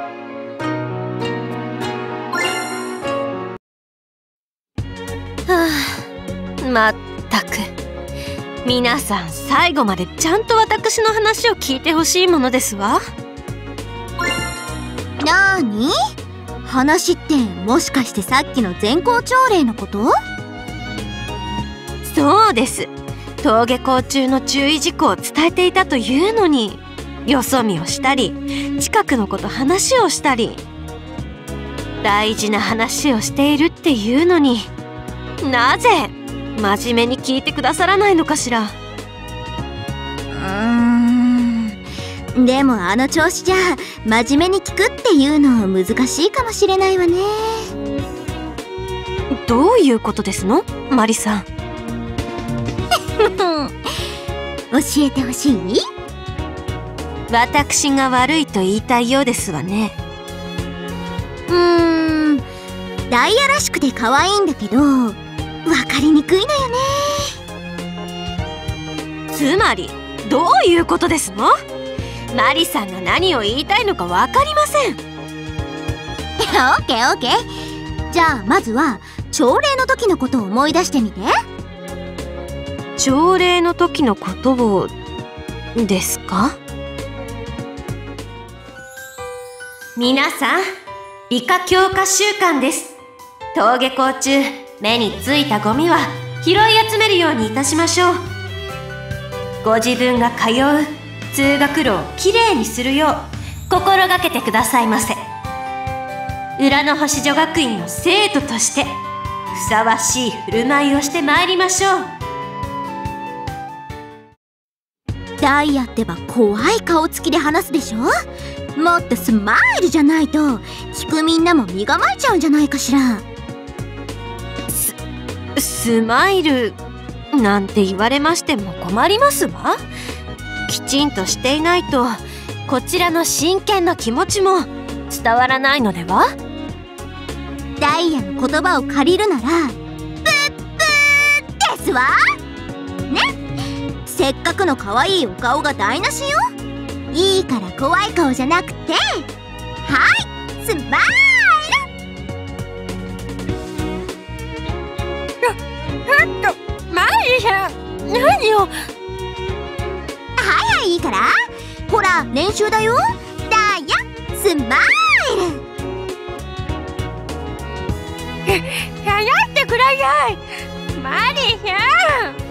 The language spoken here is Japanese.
まったく、皆さん最後までちゃんと私の話を聞いてほしいものですわ。 なーに？話ってもしかしてさっきの全校朝礼のこと？ そうです。登下校中の注意事項を伝えていたというのに、よそ見をしたり近くの子と話をしたり、大事な話をしているっていうのに、なぜ真面目に聞いてくださらないのかしら。 でもあの調子じゃ真面目に聞くっていうの難しいかもしれないわね。 どういうことですの、マリさん。 教えてほしい？ 私が悪いと言いたいようですわね。 ダイヤらしくて可愛いんだけど分かりにくいのよね。 つまりどういうことですの？マリさんが何を言いたいのか分かりません。 オッケーオッケー。じゃあまずは朝礼の時のことを思い出してみて。 朝礼の時のことをですか？皆さん、理科教科週間です。登下校中、目についたゴミは拾い集めるようにいたしましょう。ご自分が通う通学路をきれいにするよう心がけてくださいませ。浦の星女学院の生徒としてふさわしい振る舞いをしてまいりましょう。 ダイヤってば怖い顔つきで話すでしょ。もっとスマイルじゃないと聞くみんなも身構えちゃうんじゃないかしら。 スマイルなんて言われましても困りますわ。きちんとしていないとこちらの真剣な気持ちも伝わらないのでは。 ダイヤの言葉を借りるならブッブーですわね。せっかくの可愛いお顔が台無しよ。いいから怖い顔じゃなくて、はい、スマイル。 マリさん、何を。 はい、いいから、ほら練習だよ。ダイヤスマイル。 やってください、マリさん。